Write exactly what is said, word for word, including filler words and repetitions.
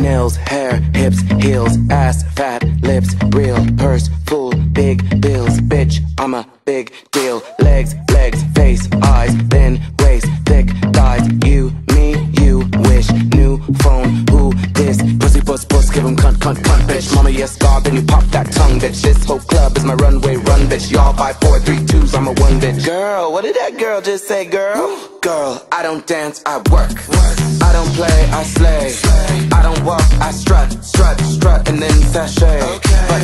nails, hair, hips, heels, ass, fat, lips, real, purse, full, big bills, bitch, I'm a big deal. Legs, legs, face, eyes, thin waist, thick thighs. You, me, you wish. New phone, who this? Pussy, puss, puss, give him cunt, cunt, cunt, bitch. Mama, yes, God, then you pop that tongue, bitch. This whole club is my runway, run, bitch. Y'all buy four, three, twos, I'm a one, bitch. Girl, what did that girl just say, girl? Girl, I don't dance, I work. I don't play, I slay. I don't walk, I strut, strut, strut, and then sashay.